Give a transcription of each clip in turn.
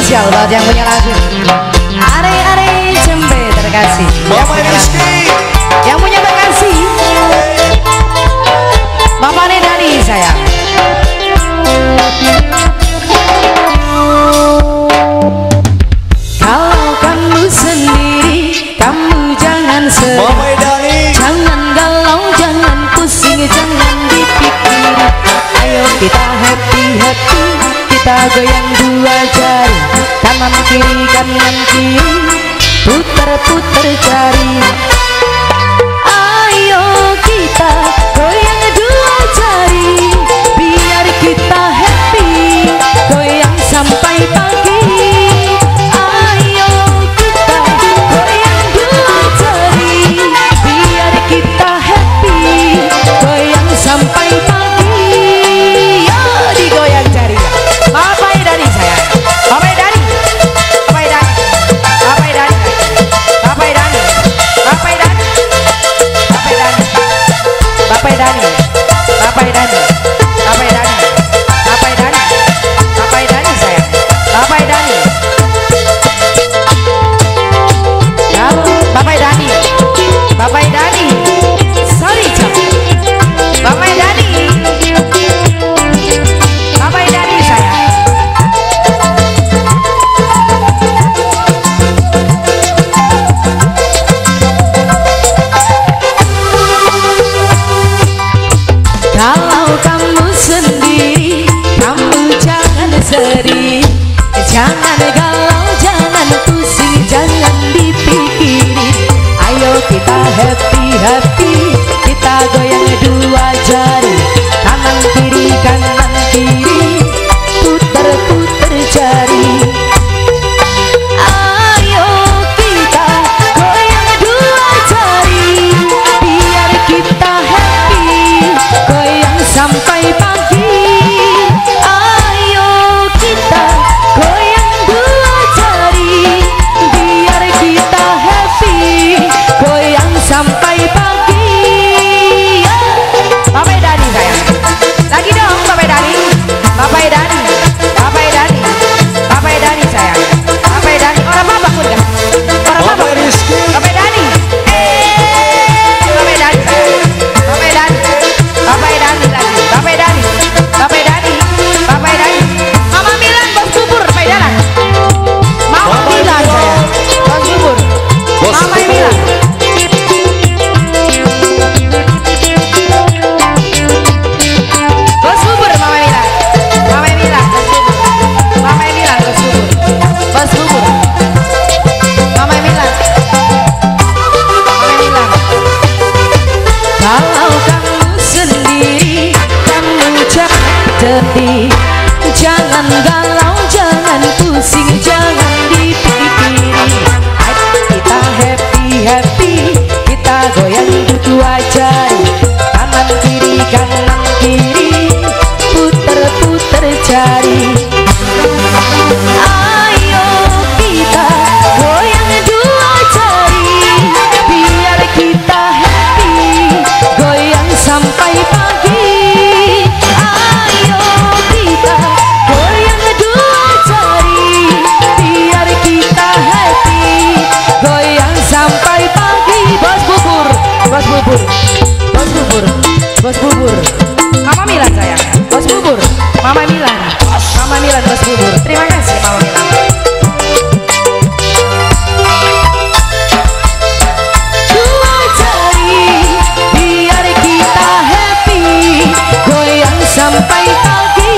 spesial buat yang punya lagu. Are Jembe terkasih. Mama Rizky. Yang punya terkasih. Bapak Dani sayang. Kalau kamu sendiri, kamu jangan sedih. Mama Dani. Jangan galau, jangan pusing, jangan dipikir. Ayo kita happy, kita goyang dua jari, kanan kiri, putar jari. Ayo kita goyang dua jari, biar kita happy, goyang sampai pagi. Ayo kita goyang dua jari, biar kita happy, goyang sampai pagi. Yo digoyang jari. Bapak Dani sayang. Bapak Dani. Bapak Dani. Bapak Dani. Bapak Dani. Bapak Dani. Bapak Dani. Bapak Dani. Bapak Dani. Bapak Dani. Bapak Dani sayang. Bapak Dani. Bapak Dani. Bapak Dani. Sorry Cok. Bapak Dani. Bapak Dani sayang. Kalau kamu sendiri, kamu jangan sedih, jangan galau, jangan pusing, jangan dipikirin. Ayo kita happy, kita goyang dua jari, kanan kiri, putar jari. Ayo kita goyang dua jari, biar kita happy, goyang sampai pagi. Ayo kita goyang dua jari, biar kita happy, goyang sampai pagi. Bapak Dani sayang. Lagi dong Bapak Dani. Bapak Dani. Bapak Dani. Bapak Dani sayang. Bapak Dani. Orang apa pun kan? Orang apa? Rizky. Bapak Dani. Bapak Dani sayang. Bapak Dani. Bapak Dani lagi. Bapak Dani. Bapak Dani. Bapak Dani. Mama Milan bos bubur Pak Dalan. Mama Milan sayang. Bos bubur. Mama Milan. Bos bubur Mama Milan. Mama Milan bos bubur. Mama Milan bos bubur. Bos bubur. Mama Milan. Mama Milan. Kalau kamu sendiri, kamu jangan sedih, jangan galau, jangan pusing, jangan dipikirin. Ayo kita happy, kita goyang dua jari, kanan kiri, putar jari. Ayo kita goyang dua jari, biar kita happy, goyang sampai pagi. Ayo kita goyang dua jari, biar kita happy, goyang sampai pagi. Bos bubur, bos bubur, bos bubur, bos bubur. Mama Milan sayang. Bos bubur, Mama Milan. Mama Milan bos bubur. Terima kasih Mama Milan. Dua jari, biar kita happy, goyang sampai pagi.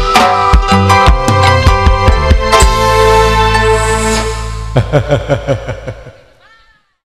Hahaha.